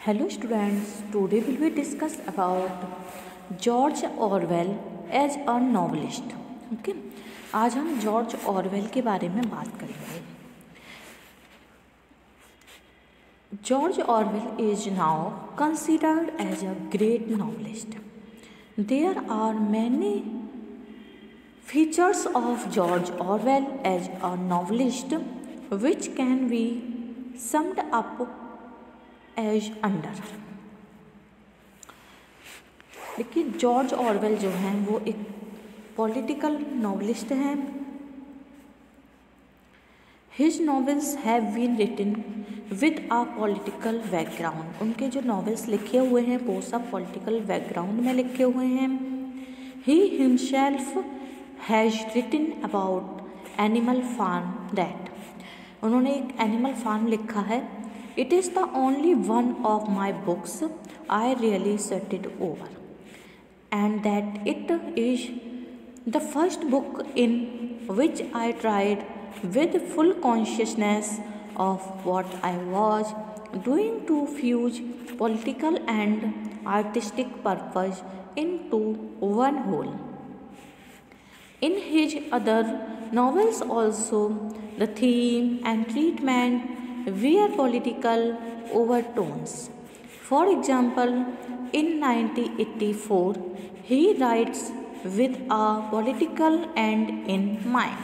Hello students, today we will discuss about George Orwell as a novelist. Okay, आज हम George Orwell के बारे में बात करेंगे। George Orwell is now considered as a great novelist. There are many features of George Orwell as a novelist which can be summed up as under। देखिए, George Orwell जो हैं वो एक पॉलिटिकल नॉवलिस्ट हैं। His novels have been written with a political background. उनके जो novels लिखे हुए हैं वो सब पॉलिटिकल बैकग्राउंड में लिखे हुए हैं। He himself has written about Animal Farm that. उन्होंने एक एनिमल फार्म लिखा है। It is the only one of my books I really studied over and that it is the first book in which I tried with full consciousness of what I was doing to fuse political and artistic purpose into one whole. In his other novels also, the theme and treatment were political overtones. For example, in 1984, he writes with a political end in mind।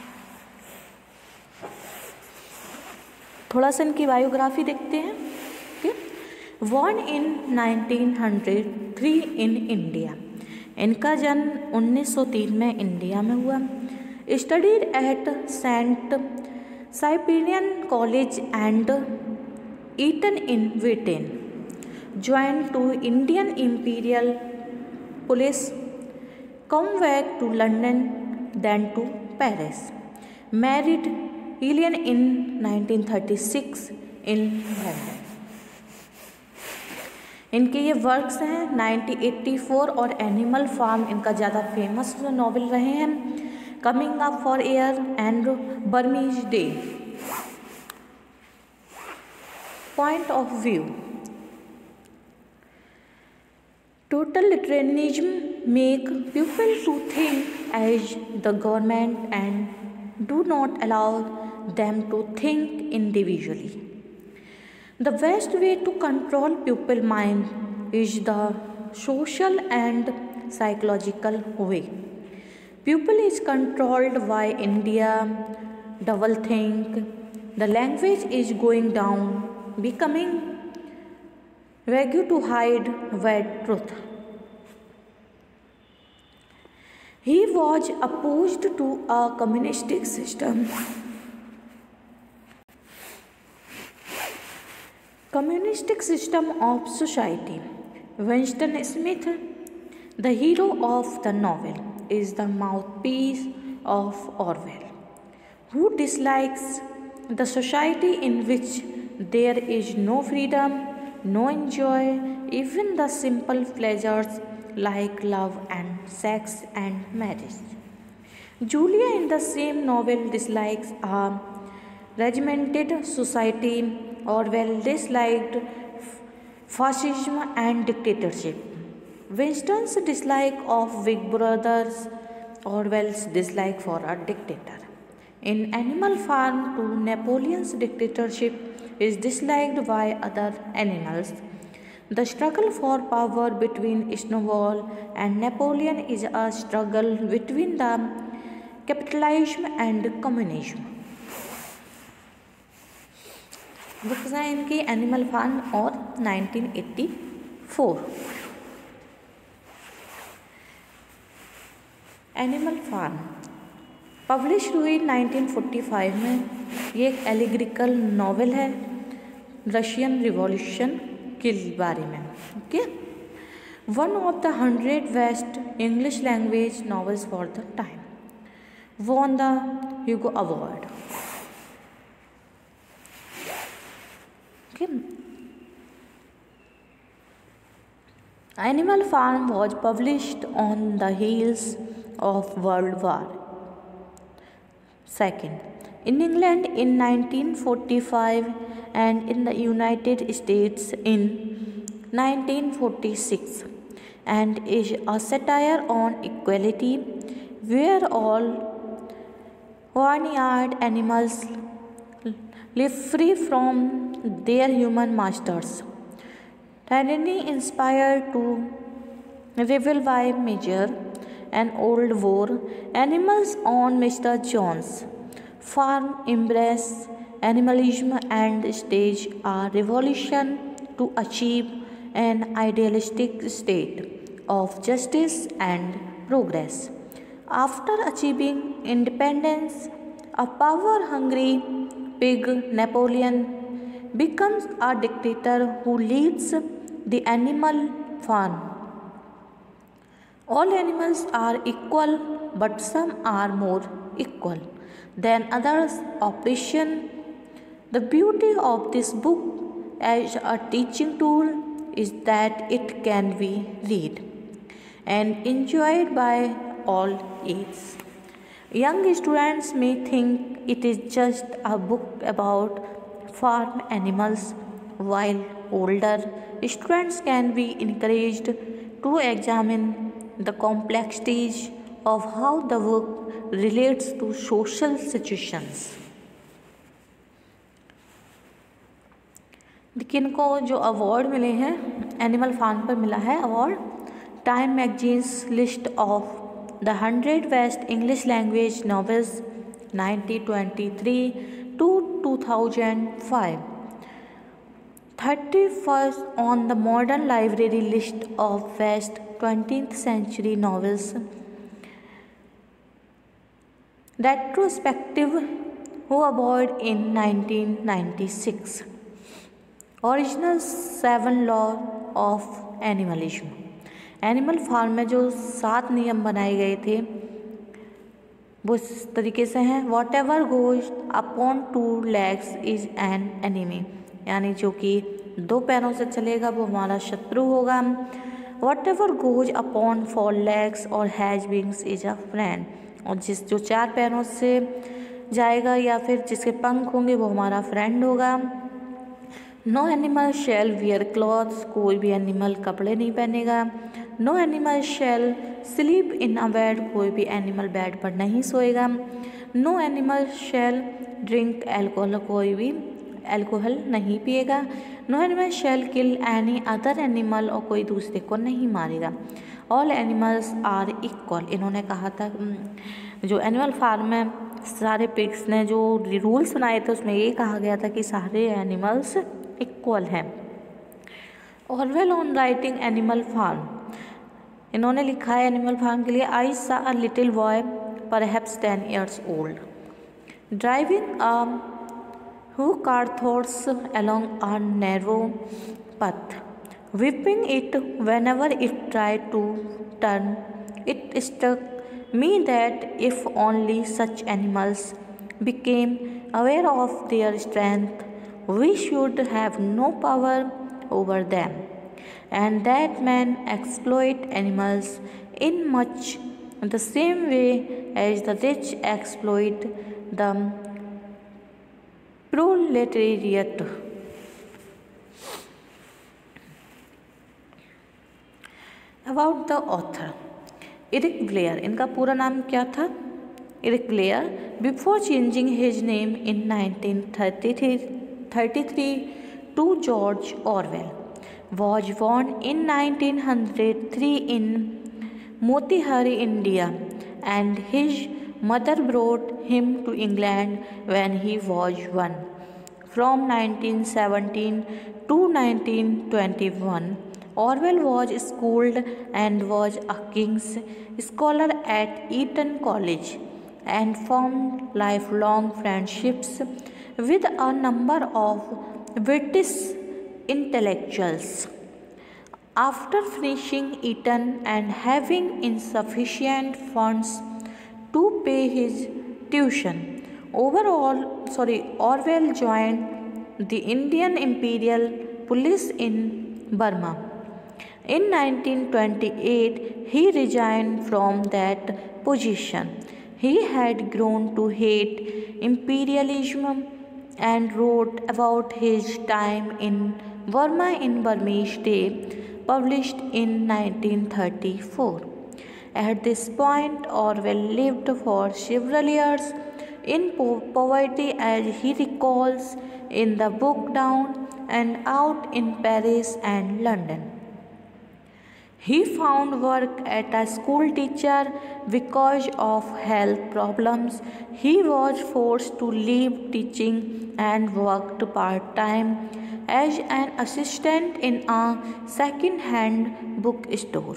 थोड़ा सा इनकी biography देखते हैं। Born in 1903 in India। इनका जन्म 1903 में India में हुआ। Studied at Saint Cyprian College and Eton in Britain. Joined to Indian Imperial Police, come back to London, then to Paris. Married Ellen in 1936 in London। इनके ये works हैं 1984 और animal farm इनका ज़्यादा फेमस नॉवल रहे हैं। Coming Up for Air and Burmese Days. Point of view. Totalitarianism make people to think as the government and do not allow them to think individually. The best way to control people's mind is the social and psychological way. People is controlled by India, double think. The language is going down, becoming vague to hide word truth. He was opposed to a communistic system. Communistic system of society. Winston Smith, the hero of the novel, is the mouthpiece of Orwell, who dislikes the society in which there is no freedom, no enjoy even the simple pleasures like love and sex and marriage. Julia in the same novel dislikes a regimented society. Orwell disliked fascism and dictatorship. Winston's dislike of Big Brothers, Orwell's dislike for a dictator. In Animal Farm too, Napoleon's dictatorship is disliked by other animals. The struggle for power between Snowball and Napoleon is a struggle between the capitalism and communism। Books हैं इनकी animal farm और 1984। Animal farm publish हुई 1945 में। ये एक allegorical novel है Russian revolution के बारे में। Okay, one of the 100 best English language novels for the time, won the Hugo Award। Okay. Animal Farm was published on the heels of World War II. in England in 1945 and in the United States in 1946, and is a satire on equality where all barnyard animals live free from their human masters. Tyranny inspired to revive Major, an old war animals on Mr. Jones' farm embrace animalism and stage a revolution to achieve an idealistic state of justice and progress. After achieving independence, a power-hungry pig Napoleon becomes a dictator who leads the animal farm. All animals are equal, but some are more equal than others. Oppression. The beauty of this book as a teaching tool is that it can be read and enjoyed by all ages. Young students may think it is just a book about farm animals, while older students can be encouraged to examine the complexities of how the book relates to social situations. किनको जो award मिले हैं animal farm पर मिला है award, Time magazine's list of the 100 best English language novels 1923 to 2005, 31st on the Modern Library list of best 20th century novels. Retrospective Who Award in 1996. Original 7 law of animalism. Animal Farm में जो 7 नियम बनाए गए थे वो इस तरीके से हैं। Whatever goes upon 2 legs is an enemy, यानी जो कि 2 पैरों से चलेगा वो हमारा शत्रु होगा। Whatever goes upon 4 legs और has wings is a friend, और जो 4 पैरों से जाएगा या फिर जिसके पंख होंगे वो हमारा फ्रेंड होगा। No animal shall wear clothes, कोई भी एनिमल कपड़े नहीं पहनेगा। No animal shall sleep in a bed, कोई भी एनिमल बेड पर नहीं सोएगा। No animal shall drink alcohol, कोई भी एल्कोहल नहीं पिएगा। No animal shall kill any other animal, और कोई दूसरे को नहीं मारेगा। ऑल एनिमल्स आर इक्वल, इन्होंने कहा था जो एनिमल फार्म में सारे पिग्स ने जो रूल्स बनाए थे उसमें ये कहा गया था कि सारे एनिमल्स इक्वल हैं। Orwell on writing Animal Farm, इन्होंने लिखा है एनिमल फार्म के लिए, I saw a little boy perhaps 10 years old driving a who cart horse along a narrow path, whipping it whenever it tried to turn. It struck me that if only such animals became aware of their strength, we should have no power over them, and that men exploit animals in much the same way as the rich exploit the proletariat. About the author, Eric Blair, इनका पूरा नाम क्या था? Eric Blair, before changing his name in 1933 to George Orwell, was born in 1903 in Motihari, India, and his mother brought him to England when he was 1. From 1917 to 1921, Orwell was schooled and was a King's Scholar at Eton College, and formed lifelong friendships with a number of British intellectuals. After finishing Eton and having insufficient funds to pay his tuition, Orwell joined the Indian Imperial Police in Burma. In 1928, he resigned from that position. He had grown to hate imperialism and wrote about his time in Burma in Burmese Day, published in 1934. At this point, Orwell lived for several years in poverty, as he recalls in the book Down and Out in Paris and London. He found work as a school teacher because of health problems. He was forced to leave teaching and worked part-time as an assistant in a second-hand bookstore.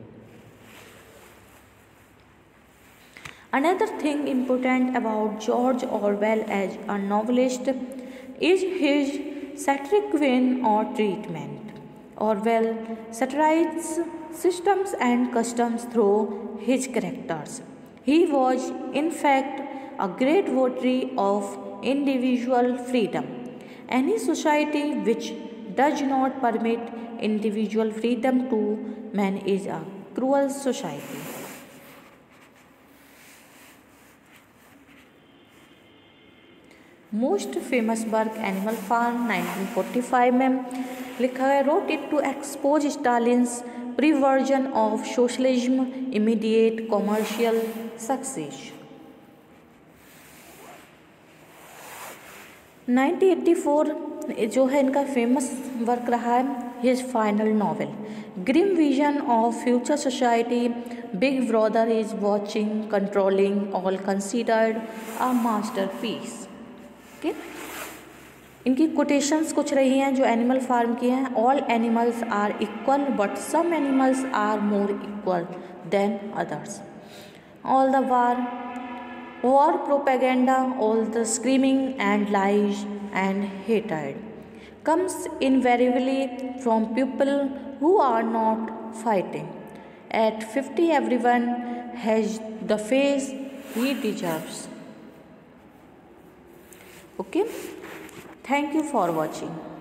Another thing important about George Orwell as a novelist is his satiric vein or treatment. Orwell satirized systems and customs through his characters. He was, in fact, a great votary of individual freedom. Any society which does not permit individual freedom to man is a cruel society. Most famous work Animal Farm 1945 में लिखा है. Wrote it to expose Stalin's perversion of socialism immediate commercial success. 1984 जो है इनका famous work रहा है. His final novel grim vision of future society Big Brother is watching controlling all considered a masterpiece. Okay, इनकी quotations कुछ रही हैं जो एनिमल फार्म की हैं. All animals are equal but some animals are more equal then others. All the war propaganda, all the screaming and lies and hatred comes invariably from people who are not fighting. At 50 everyone has the face he deserves. Okay, thank you for watching.